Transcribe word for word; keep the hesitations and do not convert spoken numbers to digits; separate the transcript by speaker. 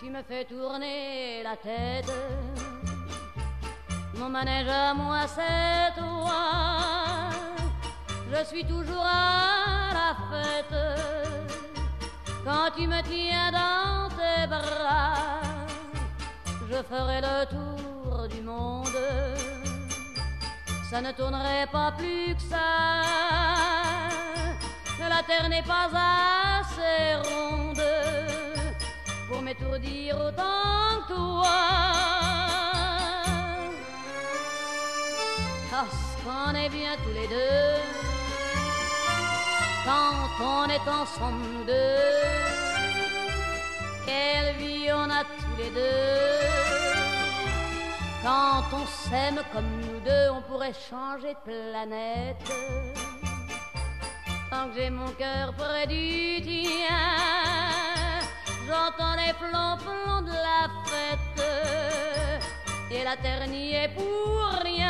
Speaker 1: me fais tourner la tête. Mon manège à moi, c'est toi. Je suis toujours à la fête. Quand tu me tiens dans tes bras, je ferai le tour du monde. Ça ne tournerait pas plus que ça. La terre n'est pas assez ronde pour m'étourdir autant que toi. Parce qu'on est bien tous les deux quand on est ensemble nous deux. Quelle vie on a tous les deux. Quand on s'aime comme nous deux, on pourrait changer de planète. Tant que j'ai mon cœur près du tien, j'entends les plombs-plombs de la fête. Et la terre n'y est pour rien.